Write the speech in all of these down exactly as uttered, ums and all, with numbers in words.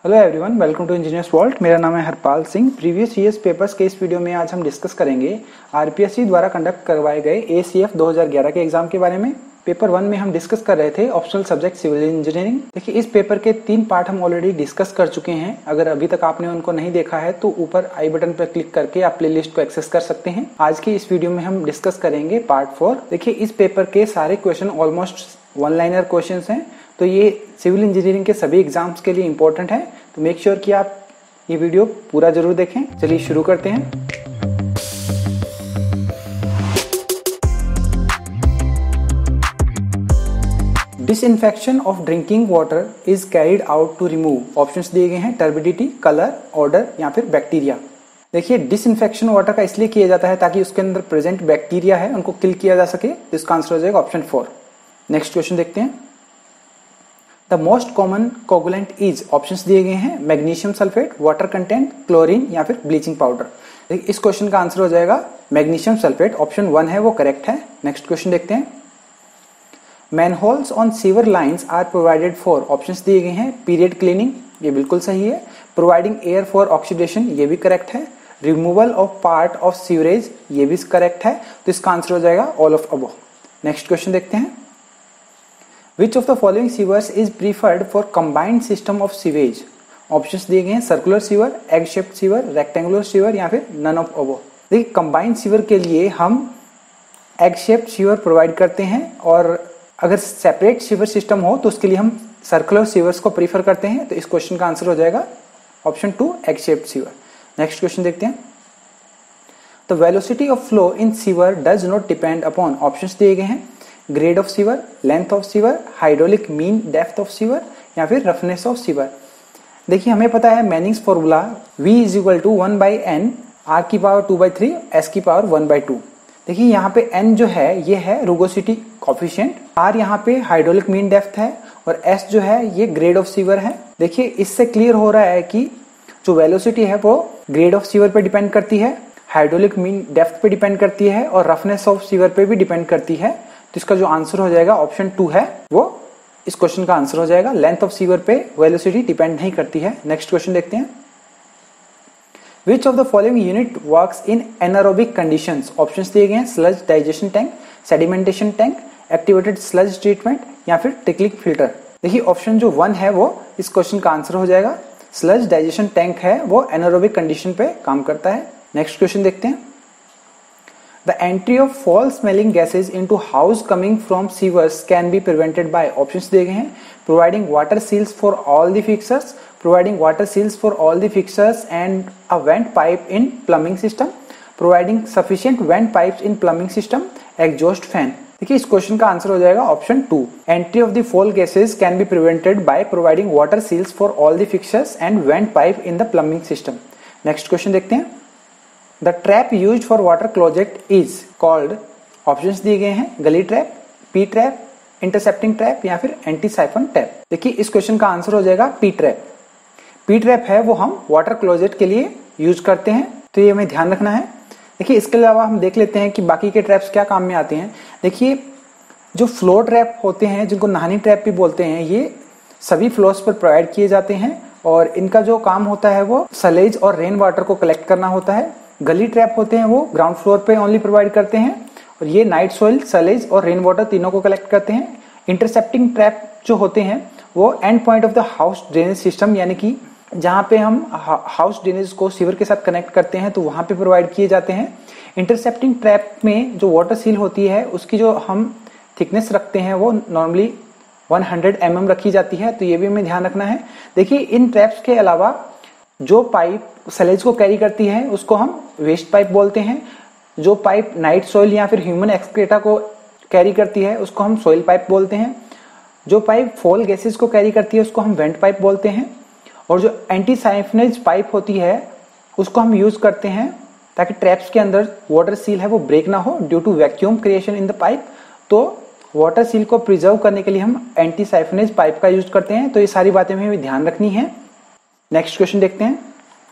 Hello everyone, welcome to engineers vault. मेरा नाम है Harpal Singh. Previous years papers के इस वीडियो में आज हम डिस्कस करेंगे आरपीएससी द्वारा कंडक्ट करवाए गए एसीएफ दो हज़ार ग्यारह के एग्जाम के बारे में। पेपर वन में हम डिस्कस कर रहे थे ऑप्शनल सब्जेक्ट सिविल इंजीनियरिंग। देखिए, इस पेपर के तीन पार्ट हम ऑलरेडी डिस्कस कर चुके हैं। अगर अभी तक आपने उनको नहीं देखा है तो ऊपर आई बटन पर क्लिक करके आप प्लेलिस्ट को एक्सेस कर सकते हैं। आज की इस वीडियो में हम डिस्कस करेंगे पार्ट फोर। देखिए, इस पेपर के सारे question almost one liner question हैं, तो ये सिविल इंजीनियरिंग के सभी एग्जाम्स के लिए इंपॉर्टेंट है। तो मेक श्योर कि आप ये वीडियो पूरा जरूर देखें। चलिए शुरू करते हैं। Disinfection of drinking water is carried out to remove. Options दिए गए हैं टर्बिडिटी, कलर, ऑर्डर या फिर बैक्टीरिया। देखिए, डिसइंफेक्शन वाटर का इसलिए किया जाता है ताकि उसके अंदर प्रेजेंट बैक्टीरिया है उनको किल किया जा सके। इसका आंसर हो जाएगा ऑप्शन फोर। नेक्स्ट क्वेश्चन देखते हैं। The most common coagulant is, options दिए गए हैं magnesium sulphate, water content, chlorine या फिर ब्लीचिंग पाउडर। देखिए, इस क्वेश्चन का आंसर हो जाएगा मैग्नीशियम सल्फेट। ऑप्शन वन है वो करेक्ट है। नेक्स्ट क्वेश्चन देखते हैं। Manholes on sewer lines are provided for, options दिए गए हैं पीरियड क्लीनिंग, ये बिल्कुल सही है। प्रोवाइडिंग एयर फॉर ऑक्सीडेशन, ये भी करेक्ट है। Removal of part of sewerage, ये भी करेक्ट है। तो इसका आंसर हो जाएगा all of above. Next question देखते हैं। Which of the following sewers is preferred for combined system of sewage? Options दिए गए हैं circular sewer, egg shaped sewer, rectangular sewer या फिर नन ऑफ अबव। देखिए, कंबाइंड सीवर के लिए हम एग शेप्ड सीवर प्रोवाइड करते हैं, और अगर सेपरेट सीवर सिस्टम हो तो उसके लिए हम सर्कुलर सीवर्स को प्रीफर करते हैं। तो इस क्वेश्चन का आंसर हो जाएगा option two, egg shaped sewer. Next question देखते हैं। The velocity of flow in sewer does not depend upon, options दिए गए हैं grade of sewer, length of sewer, hydraulic mean depth of sewer या फिर रफनेस ऑफ सीवर। देखिए, हमें पता है Manning's formula V is equal to one by N, R की power two by three, S की पावर वन बाई टू। देखिए, यहाँ पे n जो है ये है रुगोसिटी कॉफिशिएंट, r यहाँ पे हाइड्रोलिक मीन डेप्थ है और s जो है ये ग्रेड ऑफ सीवर है। देखिए, इससे क्लियर हो रहा है कि जो वेलोसिटी है वो ग्रेड ऑफ सीवर पे डिपेंड करती है, हाइड्रोलिक मीन डेप्थ पे डिपेंड करती है और रफनेस ऑफ सीवर पे भी डिपेंड करती है। तो इसका जो आंसर हो जाएगा ऑप्शन टू है वो इस क्वेश्चन का आंसर हो जाएगा। लेंथ ऑफ सीवर पे वेलोसिटी डिपेंड नहीं करती है। नेक्स्ट क्वेश्चन देखते हैं। Which of the following unit works in anaerobic conditions, options दिए गए हैं sludge digestion tank, sedimentation tank, activated sludge treatment या फिर ट्रिकलिंग फिल्टर। देखिए, ऑप्शन जो वन है वो इस क्वेश्चन का आंसर हो जाएगा। स्लज डाइजेशन टैंक है वो एनारोबिक कंडीशन पे काम करता है। नेक्स्ट क्वेश्चन देखते हैं। The entry of foul smelling gases into house coming from sewers can be prevented by, options दिए गए हैं providing water seals for all the fixtures, providing water seals for all the fixtures and a vent pipe in plumbing system, providing sufficient vent pipes in plumbing system, exhaust fan। देखिए, इस question का answer हो जाएगा option two. Entry of the foul gases can be prevented by providing water seals for all the fixtures and vent pipe in the plumbing system। Next question देखते हैं। The trap used for water closet is called, options दिए गए हैं gully trap, P trap, intercepting trap या फिर anti siphon trap. देखिए, इस question का आंसर हो जाएगा पी ट्रैप। पी ट्रैप है वो हम वाटर क्लोजेट के लिए यूज करते हैं, तो ये हमें ध्यान रखना है। देखिए, इसके अलावा हम देख लेते हैं कि बाकी के ट्रैप्स क्या काम में आते हैं। देखिए, जो फ्लोर ट्रैप होते हैं जिनको नहानी ट्रैप भी बोलते हैं, ये सभी फ्लोर्स पर प्रोवाइड किए जाते हैं और इनका जो काम होता है वो सलेज और रेन वाटर को कलेक्ट करना होता है। गली ट्रैप होते हैं वो ग्राउंड फ्लोर पे ओनली प्रोवाइड करते हैं और ये नाइट सॉइल, सलेज और रेन वाटर तीनों को कलेक्ट करते हैं। इंटरसेप्टिंग ट्रैप जो होते हैं वो end point of the house drainage system, यानी कि जहाँ पे हम हाउस ड्रेनेज को सीवर के साथ कनेक्ट करते हैं तो वहाँ पे प्रोवाइड किए जाते हैं। इंटरसेप्टिंग ट्रैप में जो वाटर सील होती है उसकी जो हम थिकनेस रखते हैं वो नॉर्मली हंड्रेड एम एम रखी जाती है, तो ये भी हमें ध्यान रखना है। देखिए, इन ट्रैप्स के अलावा जो पाइप सलेज को कैरी करती है उसको हम वेस्ट पाइप बोलते हैं। जो पाइप नाइट सॉइल या फिर ह्यूमन एक्सक्रेटा को कैरी करती है उसको हम सॉइल पाइप बोलते हैं। जो पाइप फॉल गैसेस को कैरी करती है उसको हम वेंट पाइप बोलते हैं। और जो एंटी साइफनेज पाइप होती है उसको हम यूज करते हैं ताकि ट्रैप्स के अंदर वाटर सील है वो ब्रेक ना हो due to vacuum creation in the pipe. तो वाटर सील को प्रिजर्व करने के लिए हम एंटी साइफनेज पाइप का यूज करते हैं। तो ये सारी बातें हमें ध्यान रखनी है। नेक्स्ट क्वेश्चन देखते हैं।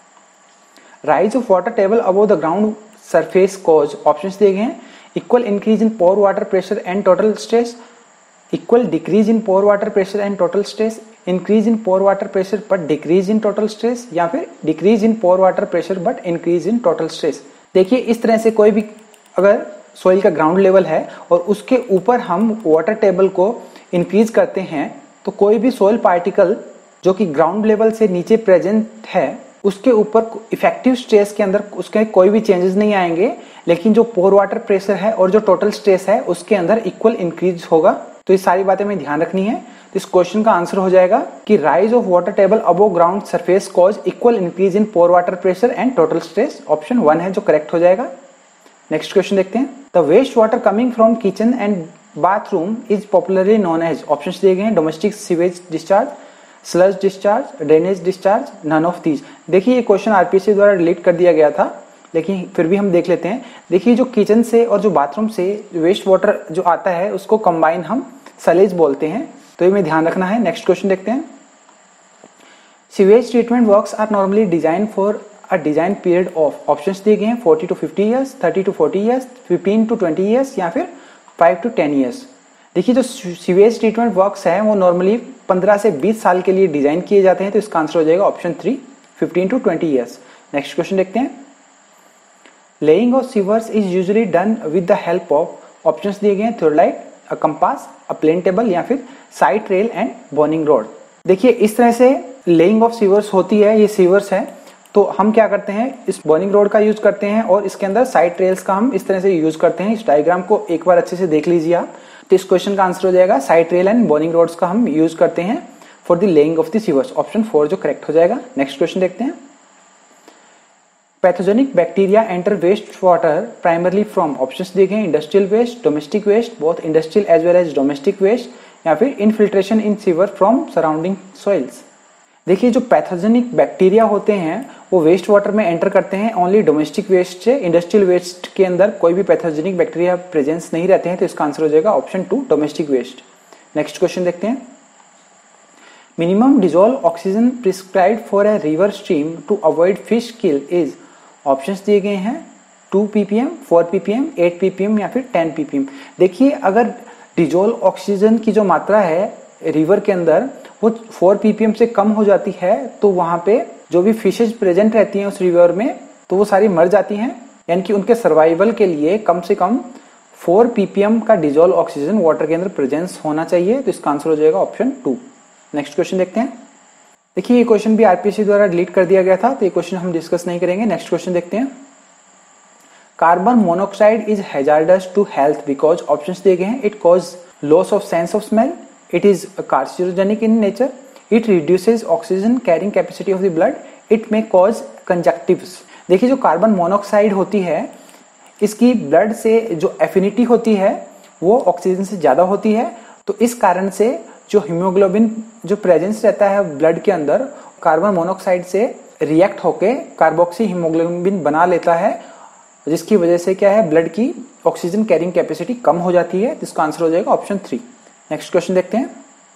Rise of water table above the ground surface cause, options दिए गए हैं equal increase in pore water pressure and total stress, equal decrease in pore water pressure and total stress, increase in pore water pressure but decrease in total stress, या फिर decrease in pore water pressure but increase in total stress. देखिए इस तरह से कोई भी अगर soil का ग्राउंड लेवल है और उसके ऊपर हम वाटर टेबल को इंक्रीज करते हैं तो कोई भी सॉइल पार्टिकल जो कि ग्राउंड लेवल से नीचे प्रेजेंट है उसके ऊपर इफेक्टिव स्ट्रेस के अंदर उसके कोई भी चेंजेस नहीं आएंगे, लेकिन जो पोर वाटर प्रेशर है और जो टोटल स्ट्रेस है उसके अंदर इक्वल इंक्रीज होगा। तो ये सारी बातें हमें ध्यान रखनी है। तो इस क्वेश्चन का आंसर हो जाएगा कि rise of water table above ground surface cause equal increase in pore water pressure and total stress. Option one है जो करेक्ट हो जाएगा। नेक्स्ट क्वेश्चन देखते हैं। The waste water coming from kitchen and bathroom is popularly known as, option दिए गए हैं domestic sewage discharge, sludge discharge, drainage discharge, none of these. देखिए ये क्वेश्चन आरपीएससी द्वारा डिलीट कर दिया गया था, लेकिन फिर भी हम देख लेते हैं। देखिए जो किचन से और जो बाथरूम से वेस्ट वाटर जो आता है उसको कंबाइन हम सलेज बोलते हैं, तो ये में ध्यान रखना है। नेक्स्ट क्वेश्चन देखते हैं। Sewage treatment works are normally design for a design period of, options दिए गए हैं forty to fifty years, thirty to forty years, fifteen to twenty years, या फिर फाइव टू टेन इयर्स। देखिए जो सीवेज ट्रीटमेंट वर्क्स है वो normally पंद्रह से बीस साल के लिए डिजाइन किए जाते हैं, तो इसका आंसर हो जाएगा option three, fifteen to twenty years. Next question देखते हैं। Laying of sewers is usually done with the help of, options दिए गए हैं theodolite, a compass, a plane table, या फिर side rail and boning rod. देखिए इस तरह से लेइंग ऑफ सीवर्स होती है, ये सीवर्स है, तो हम क्या करते हैं इस बॉर्निंग रोड का यूज करते हैं और इसके अंदर साइड रेल्स का हम इस तरह से यूज करते हैं। इस डायग्राम को एक बार अच्छे से देख लीजिए आप। तो इस क्वेश्चन का आंसर हो जाएगा side rail and boning rods का हम यूज करते हैं for the laying of the sewers, option four जो करेक्ट हो जाएगा। नेक्स्ट क्वेश्चन देखते हैं। Pathogenic bacteria enter waste water primarily from, options दिए गए industrial waste, domestic waste, both industrial as well as domestic waste, या फिर infiltration in sewer from surrounding soils. देखिए जो पैथोजेनिक बैक्टीरिया होते हैं वो वेस्ट वाटर में एंटर करते हैं ओनली डोमेस्टिक वेस्ट से, इंडस्ट्रियल वेस्ट के अंदर कोई भी पैथोजेनिक बैक्टीरिया प्रेजेंस नहीं रहते हैं, तो इसका आंसर हो जाएगा option two, domestic waste. Next question देखते हैं। Minimum dissolved oxygen prescribed for a river stream to avoid fish kill is, options दिए गए हैं two ppm, four ppm, eight ppm, या फिर टेन पीपीएम। देखिए अगर डिजोल्व ऑक्सीजन की जो मात्रा है रिवर के अंदर वो फोर पीपीएम से कम हो जाती है तो वहां पे जो भी फिशेज प्रेजेंट रहती हैं उस रिवर में तो वो सारी मर जाती हैं, यानी कि उनके सर्वाइवल के लिए कम से कम फोर पीपीएम का डिजोल्व ऑक्सीजन वाटर के अंदर प्रेजेंस होना चाहिए, तो इसका आंसर हो जाएगा ऑप्शन टू। नेक्स्ट क्वेश्चन देखते हैं। देखिए ये क्वेश्चन भी आरपीएससी द्वारा डिलीट कर दिया गया था, तो ये क्वेश्चन हम डिस्कस नहीं करेंगे। नेक्स्ट क्वेश्चन देखते हैं। Carbon monoxide is hazardous to health because, options दिए गए हैं it cause loss of sense of smell, it is carcinogenic in nature, it reduces oxygen carrying capacity of the blood, it may cause conjunctivitis। देखिए जो carbon monoxide होती है इसकी blood से जो एफिनिटी होती है वो ऑक्सीजन से ज्यादा होती है, तो इस कारण से जो हीमोग्लोबिन जो प्रेजेंस रहता है ब्लड के अंदर कार्बन मोनोऑक्साइड से रिएक्ट होके कार्बोक्सी हीमोग्लोबिन बना लेता है, जिसकी वजह से क्या है ब्लड की ऑक्सीजन कैरिंग कैपेसिटी कम हो जाती है, जिसका आंसर हो जाएगा ऑप्शन थ्री। नेक्स्ट क्वेश्चन देखते हैं।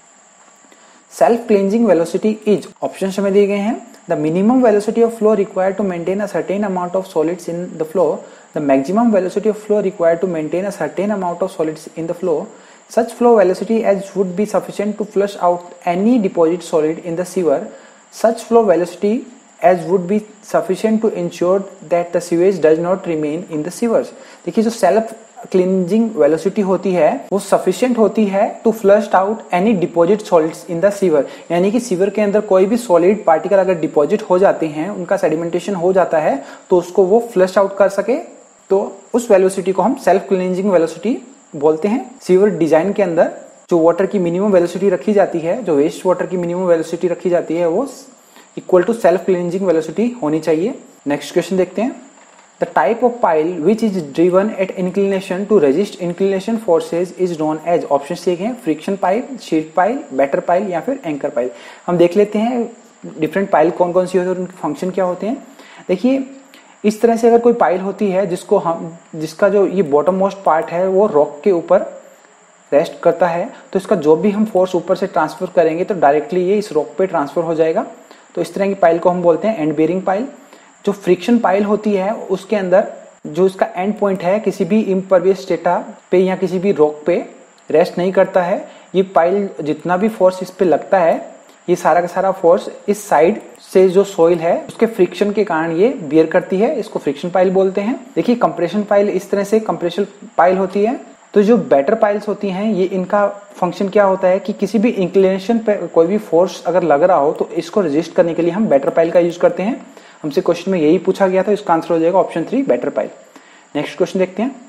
Self cleansing velocity is, option हमें दिए गए हैं the minimum velocity of flow required to maintain a certain amount of solids in the flow, the maximum velocity of flow required to maintain a certain amount of solids in the flow, such flow velocity as would be sufficient to flush out any deposit solid in the sewer, such flow velocity as would be sufficient to ensure that the sewage does not remain in the sewers। देखिए जो self cleansing velocity होती है वो sufficient होती है to flush out any deposit solids in the sewer, यानी कि sewer के अंदर कोई भी सॉलिड पार्टिकल अगर डिपॉजिट हो जाते हैं, उनका सेडिमेंटेशन हो जाता है तो उसको वो फ्लश आउट कर सके, तो उस वेलोसिटी को हम सेल्फ क्लींजिंग वेलोसिटी बोलते हैं। सीवर डिजाइन के अंदर जो वाटर की मिनिमम वेलोसिटी रखी जाती है, जो वेस्ट वाटर की मिनिमम वेलोसिटी रखी जाती है वो equal to self cleansing velocity होनी चाहिए। नेक्स्ट क्वेश्चन देखते हैं। The type of pile which is driven at inclination to resist inclination forces is known as, option दिए हैं friction pile, sheet pile, batter pile, या फिर एंकर पाइल। हम देख लेते हैं डिफरेंट पाइल कौन कौन सी होती है और उनके फंक्शन क्या होते हैं। देखिए इस तरह से अगर कोई पाइल होती है जिसको हम जिसका जो ये बॉटम मोस्ट पार्ट है वो रॉक के ऊपर रेस्ट करता है, तो इसका जो भी हम फोर्स ऊपर से ट्रांसफर करेंगे तो डायरेक्टली ये इस रॉक पे ट्रांसफर हो जाएगा, तो इस तरह की पाइल को हम बोलते हैं एंड बेरिंग पाइल। जो फ्रिक्शन पाइल होती है उसके अंदर जो इसका एंड पॉइंट है किसी भी इम्परवियस डेटा पे या किसी भी रॉक पे रेस्ट नहीं करता है, ये पाइल जितना भी फोर्स इस पे लगता है ये सारा का सारा फोर्स इस साइड से जो सोइल है उसके फ्रिक्शन के कारण ये बियर करती है, इसको फ्रिक्शन पाइल बोलते हैं। देखिए कंप्रेशन पाइल इस तरह से कंप्रेशन पाइल होती है। तो जो बेटर पाइल्स होती हैं ये इनका फंक्शन क्या होता है कि किसी भी इंक्लिनेशन पे कोई भी फोर्स अगर लग रहा हो तो इसको रेजिस्ट करने के लिए हम बेटर पाइल का यूज करते हैं। हमसे क्वेश्चन में यही पूछा गया था, इसका आंसर हो जाएगा option three better pile. Next question देखते हैं।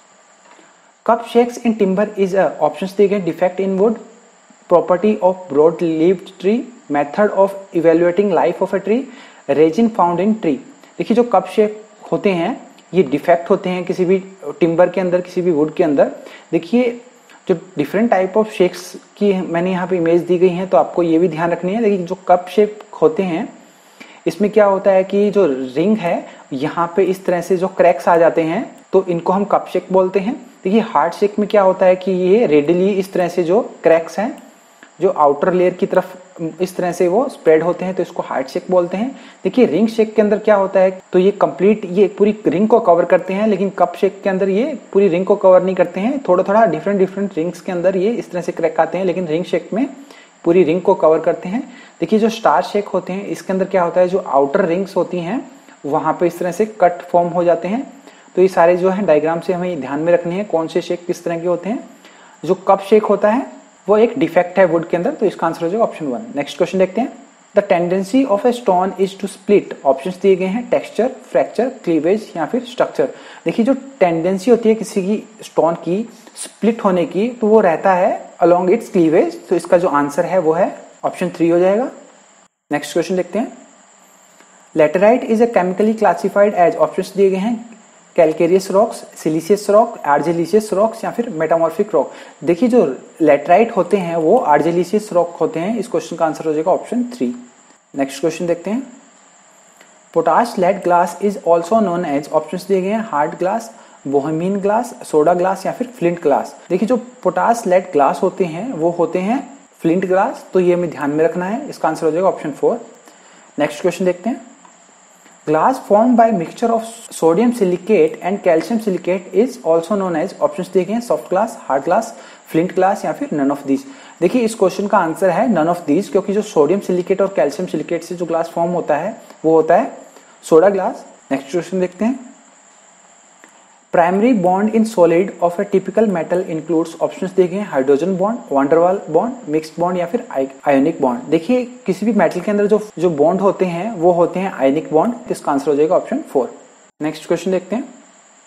Cup shakes in timber is a options दिए गए defect in wood, property of broad leaved tree, method of evaluating life of a tree, resin found in tree. देखिए जो cup shake होते हैं ये defect होते हैं किसी भी टिम्बर के अंदर, किसी भी वुड के अंदर। देखिए जो डिफरेंट टाइप ऑफ शेक्स की मैंने यहाँ पे इमेज दी गई है तो आपको ये भी ध्यान रखनी है। देखिए जो कप शेक होते हैं इसमें क्या होता है कि जो रिंग है यहाँ पे इस तरह से जो क्रैक्स आ जाते हैं तो इनको हम कप शेक बोलते हैं। देखिए हार्ड शेक में क्या होता है कि ये रेडिली इस तरह से जो क्रैक्स हैं जो आउटर लेयर की तरफ इस तरह से वो स्प्रेड होते हैं तो इसको हार्ड शेक बोलते हैं। देखिए रिंग शेक के अंदर क्या होता है तो ये कंप्लीट ये पूरी रिंग को कवर करते हैं, लेकिन कप शेक के अंदर ये पूरी रिंग को कवर नहीं करते हैं। थोड़ा थोड़ा डिफरेंट डिफरेंट रिंग्स के अंदर ये इस तरह से क्रैक आते हैं, लेकिन रिंग शेक में पूरी रिंग को कवर करते हैं। देखिए जो स्टार शेक होते हैं इसके अंदर क्या होता है जो आउटर रिंग्स होती हैं वहां पे इस तरह से कट फॉर्म हो जाते हैं। तो ये सारे जो है डायग्राम से हमें ध्यान में रखनी है कौन से शेक किस तरह के होते हैं। जो कप शेक होता है वो एक डिफेक्ट है वुड के अंदर, तो इसका आंसर हो जाएगा ऑप्शन वन। नेक्स्ट क्वेश्चन देखते हैं। The tendency of a stone is to split, options दिए गए हैं टेक्सचर, फ्रैक्चर, क्लीवेज या फिर स्ट्रक्चर। देखिए जो टेंडेंसी होती है किसी की स्टोन की स्प्लिट होने की तो वो रहता है अलोंग इट्स क्लीवेज, तो इसका जो आंसर है वो है ऑप्शन थ्री हो जाएगा। नेक्स्ट क्वेश्चन देखते हैं। Laterite is a chemically classified as, options दिए गए हैं calcareous rocks, siliceous rock, argillaceous rocks या फिर मेटामॉर्फिक रॉक। देखिए जो लेटराइट होते हैं वो आर्जिलिशियस रॉक होते हैं, इस क्वेश्चन का आंसर हो जाएगा ऑप्शन थ्री। नेक्स्ट क्वेश्चन देखते हैं। Potash lead glass is also known as, options दिए गए हैं hard glass, Bohemian glass, soda glass या फिर फ्लिंट ग्लास। देखिए जो पोटाश लेड ग्लास होते हैं वो होते हैं फ्लिंट ग्लास, तो ये हमें ध्यान में रखना है, इसका आंसर हो जाएगा ऑप्शन फोर। नेक्स्ट क्वेश्चन देखते हैं। Glass formed by mixture of sodium silicate and calcium silicate is also known as, options दिए गए हैं soft glass, hard glass, flint glass या फिर नन ऑफ दीज। देखिए इस क्वेश्चन का आंसर है नन ऑफ दीज, क्योंकि जो सोडियम सिलिकेट और कैल्शियम सिलिकेट से जो ग्लास फॉर्म होता है वो होता है सोडा ग्लास। नेक्स्ट क्वेश्चन देखते हैं। Primary bond in solid of a typical metal includes, options दिए गए हैं hydrogen bond, van der waals bond, mixed bond या फिर आयोनिक बॉन्ड। देखिए किसी भी मेटल के अंदर जो जो बॉन्ड होते हैं वो होते हैं आयोनिक बॉन्ड, इसका आंसर हो जाएगा ऑप्शन फोर। नेक्स्ट क्वेश्चन देखते हैं।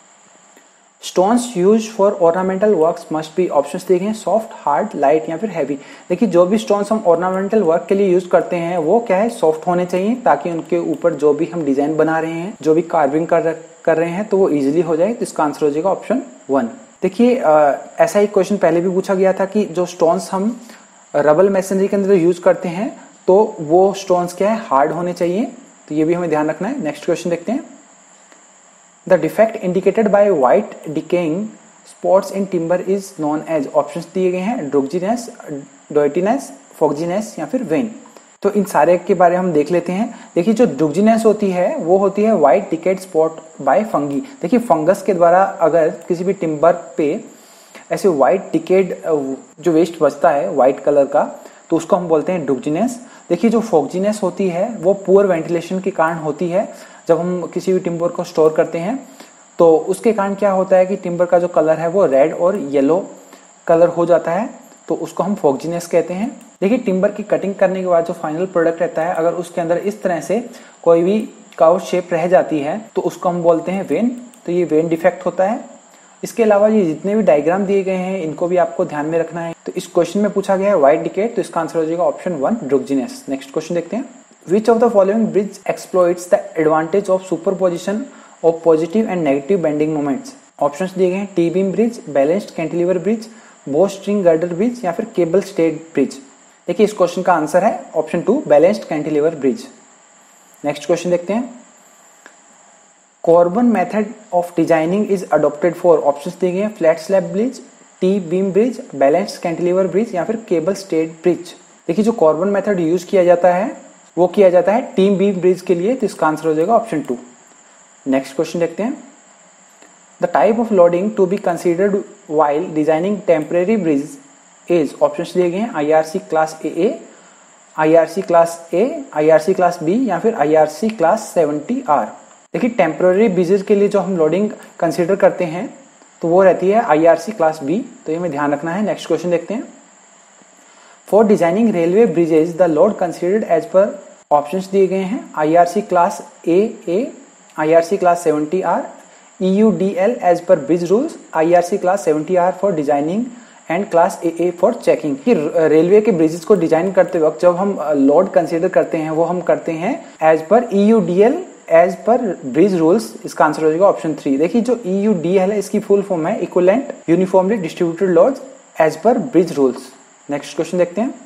Stones use for ornamental works must be, options दिए गए हैं सॉफ्ट, हार्ड, लाइट या फिर हैवी। देखिए जो भी स्टोन्स हम ऑर्नामेंटल वर्क के लिए यूज करते हैं वो क्या है सॉफ्ट होने चाहिए, ताकि उनके ऊपर जो भी हम डिजाइन बना रहे हैं, जो भी कार्विंग कर कर रहे हैं तो वो इजीली हो जाए, तो इसका आंसर हो जाएगा ऑप्शन वन। देखिए ऐसा ही क्वेश्चन पहले भी पूछा गया था कि जो स्टोन्स हम रबल मैसनरी के अंदर यूज करते हैं तो वो स्टोन्स क्या है हार्ड होने चाहिए, तो ये भी हमें ध्यान रखना है। नेक्स्ट क्वेश्चन देखते हैं। The defect indicated by white decaying spots in timber is known as, options दिए गए हैं ड्रुगजीनेस, डोइटिनेस, फोक्जीनेस या फिर वेन। तो इन सारे के बारे में हम देख लेते हैं। देखिए जो ड्रुगजीनेस होती है वो होती है white decayed spot by fungi. देखिए फंगस के द्वारा अगर किसी भी टिम्बर पे ऐसे व्हाइट डिकेड जो वेस्ट बचता है व्हाइट कलर का तो उसको हम बोलते हैं ड्रुगजीनेस। देखिए जो फोक्जीनेस होती है वो पुअर वेंटिलेशन के कारण होती है। जब हम किसी भी टिम्बर को स्टोर करते हैं तो उसके कारण क्या होता है कि टिम्बर का जो कलर है वो रेड और येलो कलर हो जाता है, तो उसको हम फोक्जीनेस कहते हैं। देखिए टिम्बर की कटिंग करने के बाद जो फाइनल प्रोडक्ट रहता है अगर उसके अंदर इस तरह से कोई भी काउ शेप रह जाती है तो उसको हम बोलते हैं वेन, तो ये वेन डिफेक्ट होता है। इसके अलावा ये जितने भी डायग्राम दिए गए हैं इनको भी आपको ध्यान में रखना है। तो इस क्वेश्चन में पूछा गया है व्हाइट डिकेड, तो इसका आंसर हो जाएगा ऑप्शन वन ड्रुगजीनेस। नेक्स्ट क्वेश्चन देखते हैं। Which of the following bridge exploits the advantage of superposition of positive and negative bending moments, options दिए गए हैं T beam bridge, balanced cantilever bridge, bow string girder bridge या फिर cable stayed bridge. देखिए इस question का answer है option two balanced cantilever bridge. Next question देखते हैं। Courbon method of designing is adopted for, options दिए गए हैं flat slab bridge, T beam bridge, balanced cantilever bridge या फिर केबल स्टेड ब्रिज। देखिए जो कॉर्बन मेथड यूज किया जाता है वो किया जाता है टी बीम ब्रिज के लिए, तो इसका आंसर हो जाएगा ऑप्शन टू। नेक्स्ट क्वेश्चन देखते हैं। The type of loading to be considered while designing temporary bridge is, options दिए गए हैं IRC class A A, IRC class A, IRC class B या फिर आईआरसी क्लास सेवेंटी आर। देखिए temporary bridges के लिए जो हम लोडिंग कंसीडर करते हैं तो वो रहती है आईआरसी क्लास बी, तो ये हमें ध्यान रखना है। नेक्स्ट क्वेश्चन देखते हैं। For designing railway bridges the load considered as per options दिए गए हैं IRC class A A, IRC class seventy R, EUDL as per bridge rules, IRC class seventy R for designing and class A A for checking. Railway के bridges को design करते वक्त जब हम load consider करते हैं वो हम करते हैं as per EUDL as per bridge rules. इसका आंसर हो जाएगा ऑप्शन थ्री। देखिए जो ईयूडीएल है इसकी फुल फॉर्म है equivalent uniformly distributed loads as per bridge rules. Next question देखते हैं।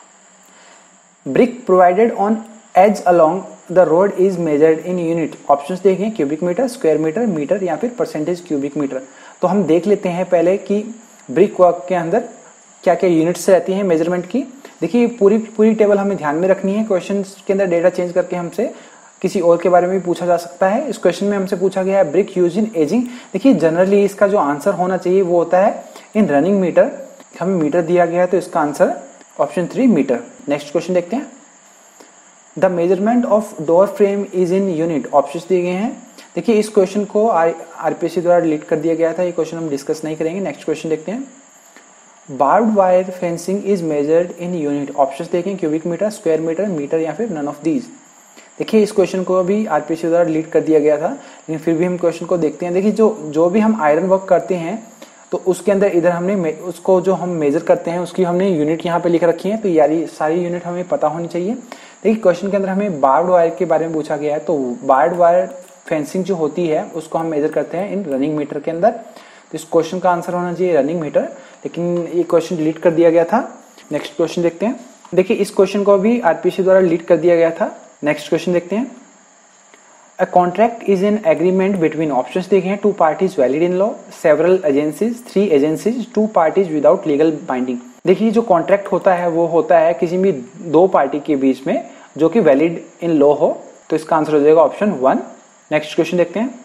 Brick provided on edge along the road is measured in unit. Options देखें cubic metre, square metre, metre या फिर परसेंटेज क्यूबिक मीटर। तो हम देख लेते हैं पहले कि ब्रिक वर्क के अंदर क्या क्या यूनिट्स रहती हैं मेजरमेंट की। देखिए पूरी पूरी टेबल हमें ध्यान में रखनी है। क्वेश्चन के अंदर डेटा चेंज करके हमसे किसी और के बारे में भी पूछा जा सकता है। इस क्वेश्चन में हमसे पूछा गया है ब्रिक यूज इन एजिंग। देखिए जनरली इसका जो आंसर होना चाहिए वो होता है इन रनिंग मीटर। हमें मीटर दिया गया है तो इसका answer option three metre. Next question देखते हैं। The measurement of door frame is in unit. Options दिए गए हैं। देखिए इस क्वेश्चन को आरपीएससी द्वारा डिलीट कर दिया गया था, ये क्वेश्चन हम डिस्कस नहीं करेंगे। नेक्स्ट क्वेश्चन देखते हैं। Barbed wire fencing is measured in unit. Options देखें cubic metre, square metre, metre या फिर नन ऑफ दीज। देखिए इस क्वेश्चन को भी आरपीएससी द्वारा डिलीट कर दिया गया था, लेकिन फिर भी हम क्वेश्चन को देखते हैं। देखिए जो जो भी हम आयरन वर्क करते हैं तो उसके अंदर इधर हमने उसको जो हम मेजर करते हैं उसकी हमने यूनिट यहाँ पे लिख रखी है, तो यारी सारी यूनिट हमें पता होनी चाहिए। देखिए क्वेश्चन के अंदर हमें बार्ब्ड वायर के बारे में पूछा गया है, तो बार्ब्ड वायर फेंसिंग जो होती है उसको हम मेजर करते हैं इन रनिंग मीटर के अंदर। तो इस क्वेश्चन का आंसर होना चाहिए रनिंग मीटर, लेकिन ये क्वेश्चन डिलीट कर दिया गया था। नेक्स्ट क्वेश्चन देखते हैं। देखिए इस क्वेश्चन को भी आरपीएससी द्वारा डिलीट कर दिया गया था। नेक्स्ट क्वेश्चन देखते हैं। A contract is an agreement between options देखे हैं two parties valid in law, several agencies, three agencies, two parties without legal binding। देखिए जो कॉन्ट्रैक्ट होता है वो होता है किसी भी दो पार्टी के बीच में जो कि वैलिड इन लॉ हो, तो इसका आंसर हो जाएगा ऑप्शन वन। नेक्स्ट क्वेश्चन देखते हैं।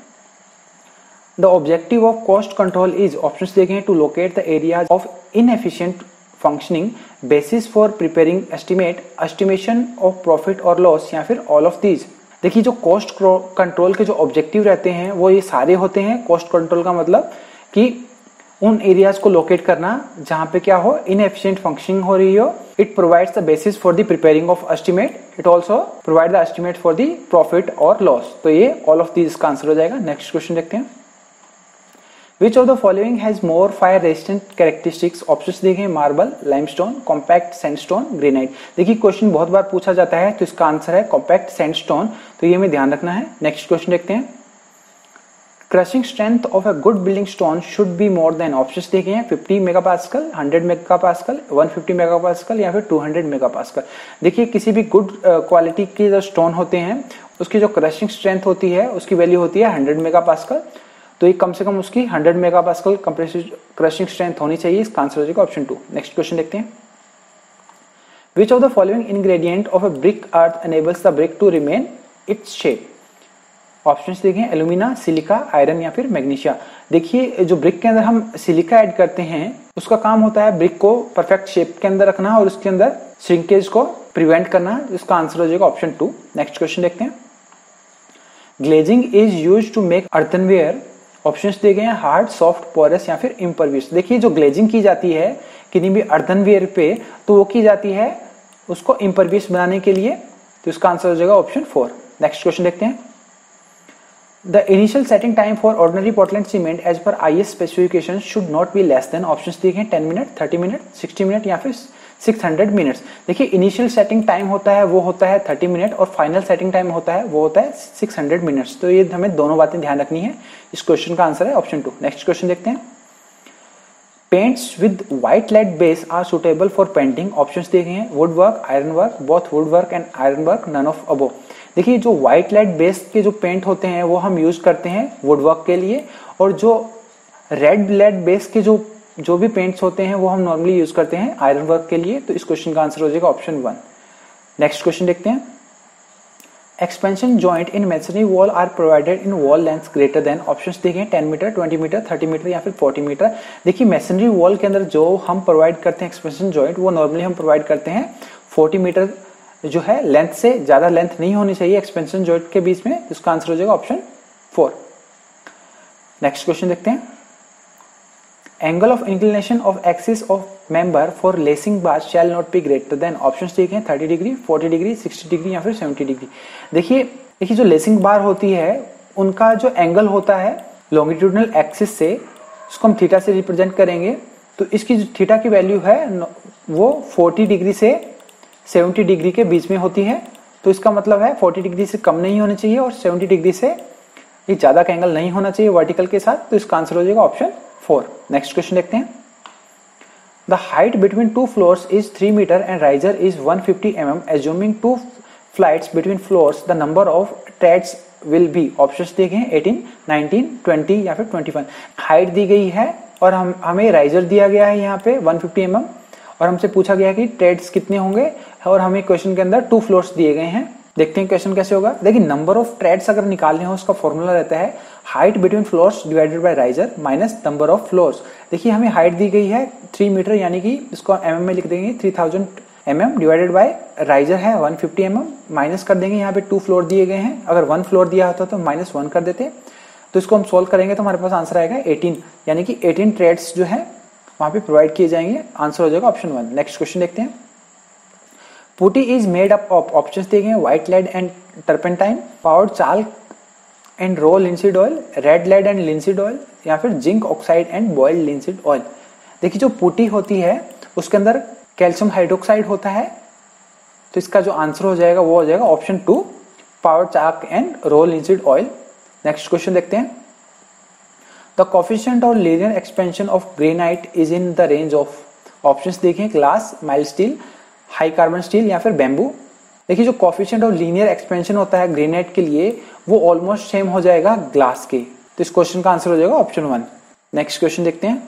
The objective of cost control is. Options देखे हैं to locate the areas of inefficient functioning, basis for preparing estimate, estimation of profit और लॉस या फिर ऑल ऑफ दीज। देखिए जो कॉस्ट कंट्रोल के जो ऑब्जेक्टिव रहते हैं वो ये सारे होते हैं। कॉस्ट कंट्रोल का मतलब कि उन एरियाज को लोकेट करना जहां पे क्या हो इनएफिशिएंट फंक्शनिंग हो रही हो। It provides the basis for the preparing of estimate, it also provide the estimate for the profit और लॉस। तो ये ऑल ऑफ दीज का आंसर हो जाएगा। नेक्स्ट क्वेश्चन देखते हैं। Which of the following has more fire resistant characteristics? Options देखें marble, limestone, compact sandstone, granite. देखिए क्वेश्चन बहुत बार पूछा जाता है तो इसका आंसर है कॉम्पैक्ट सैंडस्टोन, तो ये हमें ध्यान रखना है। नेक्स्ट क्वेश्चन देखते हैं। Crushing strength of a good building stone should be more than. Options देखे हैं fifty megapascal, hundred megapascal, one fifty megapascal या फिर टू हंड्रेड मेगापास्कल। देखिए किसी भी गुड क्वालिटी के जो स्टोन होते हैं उसकी जो क्रशिंग स्ट्रेंथ होती है उसकी वैल्यू होती है हंड्रेड मेगापास्कल, तो ये कम से कम उसकी hundred megapascal compressive crushing strength होनी चाहिए। इसका आंसर हो जाएगा ऑप्शन टू। नेक्स्ट क्वेश्चन देखते हैं। Which of the following ingredient of a brick earth enables the brick to remain its shape. Options देखें एल्यूमिना, सिलिका, आयरन या फिर मैग्नीशिया। देखिए जो ब्रिक के अंदर हम सिलिका ऐड करते हैं उसका काम होता है ब्रिक को परफेक्ट शेप के अंदर रखना और उसके अंदर श्रिंकेज को प्रिवेंट करना। इसका आंसर हो जाएगा ऑप्शन टू। नेक्स्ट क्वेश्चन देखते हैं। Glazing is used to make earthenware. Options दिए गए हैं हार्ड, सॉफ्ट, पोरस या फिर इम्परवियस। देखिए जो ग्लेजिंग की जाती है किसी भी अर्थनवेयर पे तो वो की जाती है उसको इम्परवियस बनाने के लिए, तो इसका आंसर हो जाएगा ऑप्शन फोर। नेक्स्ट क्वेश्चन देखते हैं। The initial setting time for ordinary Portland cement as per IS specification should not be less than. Options दिए हैं ten minute, thirty minute, sixty minute या फिर सिक्स हंड्रेड मिनट्स। देखिए initial setting time होता है वो होता है थर्टी मिनट और फाइनल सेटिंग टाइम होता है वो होता है सिक्स हंड्रेड मिनट्स। तो ये हमें दोनों बातें ध्यान रखनी है। इस क्वेश्चन का आंसर है ऑप्शन टू। नेक्स्ट क्वेश्चन देखते हैं। Paints with white lead base are suitable for painting. Options देखे हैं wood work, iron work, both wood work and iron work, none of above. देखिए जो व्हाइट लेड बेस के जो paint होते हैं वो हम यूज करते हैं वुड वर्क के लिए, और जो रेड लेड बेस के जो जो भी पेंट्स होते हैं वो हम नॉर्मली यूज करते हैं आयरन वर्क के लिए। तो इस क्वेश्चन का आंसर हो जाएगा ऑप्शन वन। नेक्स्ट क्वेश्चन देखते हैं। Expansion joint in masonry wall are provided in wall length greater than. Options देखें ten metre, twenty metre, thirty metre या फिर फोर्टी मीटर। देखिए मेसनरी वॉल के अंदर जो हम प्रोवाइड करते हैं एक्सपेंशन जॉइंट वो नॉर्मली हम प्रोवाइड करते हैं फोर्टी मीटर जो है लेंथ से ज्यादा लेंथ नहीं होनी चाहिए एक्सपेंशन जॉइंट के बीच में, इसका आंसर हो जाएगा ऑप्शन फोर। नेक्स्ट क्वेश्चन देखते हैं। Angle of inclination of axis of member for lacing bar shall not be greater than, options दिए हैं thirty degree, forty degree, sixty degree या फिर सेवेंटी डिग्री। देखिए देखिए जो लेसिंग बार होती है उनका जो एंगल होता है लॉन्गिट्यूडनल एक्सिस से, उसको हम थीटा से रिप्रेजेंट करेंगे, तो इसकी जो थीटा की वैल्यू है वो फोर्टी डिग्री से सेवेंटी डिग्री के बीच में होती है। तो इसका मतलब है फोर्टी डिग्री से कम नहीं होनी चाहिए और सेवेंटी डिग्री से ये ज्यादा का एंगल नहीं होना चाहिए वर्टिकल के साथ, तो इसका आंसर हो जाएगा ऑप्शन फोर। नेक्स्ट क्वेश्चन देखते हैं। The height between two floors is three metre and riser is one fifty M M, assuming two flights between floors the number of treads will be, options दिए गए हैं eighteen, nineteen, twenty या फिर twenty one. Height दी गई है और हम हमें राइजर दिया गया है यहाँ पे वन फिफ्टी एम एम और हमसे पूछा गया है कि ट्रेड्स कितने होंगे और हमें क्वेश्चन के अंदर टू फ्लोर्स दिए गए हैं। देखते हैं क्वेश्चन कैसे होगा। देखिए नंबर ऑफ ट्रेड्स अगर निकालने हो उसका फॉर्मूला रहता है height between floors divided by riser minus number of floors. देखिए हमें हाइट दी गई है थ्री मीटर यानी कि इसको एम एम में लिख देंगे three thousand M M divided by riser है one fifty M M, minus कर देंगे यहाँ पे टू फ्लोर दिए गए हैं, अगर वन फ्लोर दिया होता तो माइनस वन कर देते। तो इसको हम सोल्व करेंगे तो हमारे पास आंसर आएगा एटीन, यानी कि एटीन ट्रेड्स जो है वहां पे प्रोवाइड किए जाएंगे, आंसर हो जाएगा ऑप्शन वन। नेक्स्ट क्वेश्चन देखते हैं। Putty is made up of, options दिए गए हैं white lead and turpentine, powder chalk and raw linseed oil, red lead and linseed oil या फिर zinc oxide and boiled linseed oil. देखिए जो पुटी होती है उसके अंदर कैल्शियम हाइड्रोक्साइड होता है, तो इसका जो आंसर हो जाएगा वो हो जाएगा option two, powder chalk and raw linseed oil. Next question देखते हैं। द कोफिशिएंट और linear expansion of granite is in the range of, options देखें glass, mild steel, high carbon steel या फिर बैम्बू। देखिए जो कोफिशिएंट और लीनियर एक्सपेंशन होता है ग्रेनाइट के लिए वो ऑलमोस्ट सेम हो जाएगा ग्लास के, तो इस क्वेश्चन का आंसर हो जाएगा ऑप्शन वन। नेक्स्ट क्वेश्चन देखते हैं।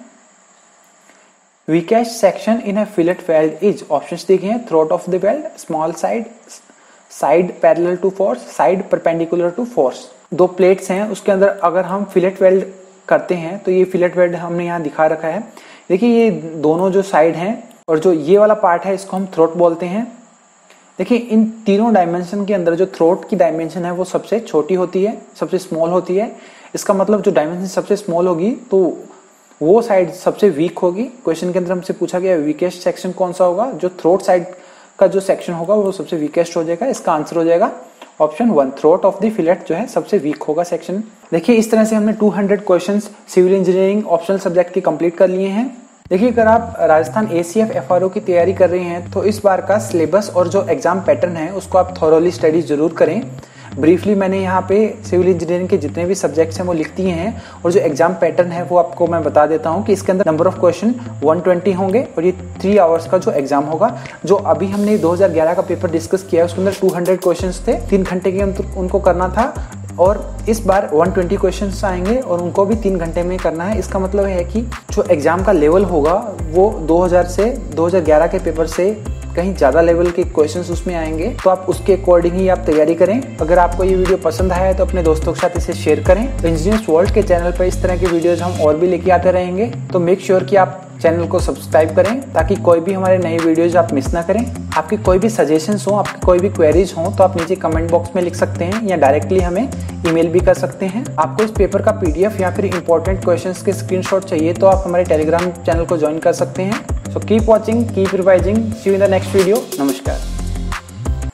Weakest section in a fillet weld is, options देखे हैं throat of the weld, small side, side parallel to force, side perpendicular to force. दो प्लेट्स हैं उसके अंदर अगर हम फिलेट वेल्ड करते हैं तो ये फिलेट वेल्ड हमने यहाँ दिखा रखा है। देखिए ये दोनों जो साइड हैं और जो ये वाला पार्ट है इसको हम थ्रोट बोलते हैं। देखिए इन तीनों डायमेंशन के अंदर जो थ्रोट की डायमेंशन है वो सबसे छोटी होती है, सबसे स्मॉल होती है। इसका मतलब जो डायमेंशन सबसे स्मॉल होगी तो वो साइड सबसे वीक होगी। क्वेश्चन के अंदर हमसे पूछा गया वीकेस्ट सेक्शन कौन सा होगा, जो थ्रोट साइड का जो सेक्शन होगा वो सबसे वीकेस्ट हो जाएगा, इसका आंसर हो जाएगा option one, throat of the fillet जो है सबसे वीक होगा सेक्शन। देखिए इस तरह से हमने two hundred questions civil engineering optional subject के कंप्लीट कर लिए हैं। देखिए अगर आप राजस्थान एसीएफ एफआरओ की तैयारी कर रहे हैं तो इस बार का सिलेबस और जो एग्जाम पैटर्न है उसको आप थॉरोली स्टडी जरूर करें। ब्रीफली मैंने यहाँ पे सिविल इंजीनियरिंग के जितने भी सब्जेक्ट्स हैं वो लिख दिए हैं और जो एग्जाम पैटर्न है वो आपको मैं बता देता हूँ कि इसके अंदर number of question one twenty होंगे और ये थ्री आवर्स का जो एग्जाम होगा। जो अभी हमने दो हज़ार ग्यारह का पेपर डिस्कस किया उसके अंदर टू हंड्रेड क्वेश्चंस थे, तीन घंटे के उनको करना था और इस बार वन ट्वेंटी क्वेश्चंस आएंगे और उनको भी तीन घंटे में करना है। इसका मतलब है कि जो एग्जाम का लेवल होगा वो दो हज़ार से दो हज़ार ग्यारह के पेपर से कहीं ज़्यादा लेवल के क्वेश्चंस उसमें आएंगे, तो आप उसके अकॉर्डिंग ही आप तैयारी करें। अगर आपको ये वीडियो पसंद आया है तो अपने दोस्तों के साथ इसे शेयर करें। इंजीनियर्स वर्ल्ड के चैनल पर इस तरह की वीडियोज हम और भी लेके आते रहेंगे, तो मेक श्योर कि आप चैनल को सब्सक्राइब करें ताकि कोई भी हमारे नए वीडियोज आप मिस ना करें। आपकी कोई भी सजेशंस हो, आपकी कोई भी क्वेरीज हो तो आप नीचे कमेंट बॉक्स में लिख सकते हैं या डायरेक्टली हमें ईमेल भी कर सकते हैं। आपको इस पेपर का पीडीएफ या फिर इंपॉर्टेंट क्वेश्चंस के स्क्रीनशॉट चाहिए तो आप हमारे टेलीग्राम चैनल को ज्वाइन कर सकते हैं। So keep watching, keep revising, see you in the next video. नमस्कार।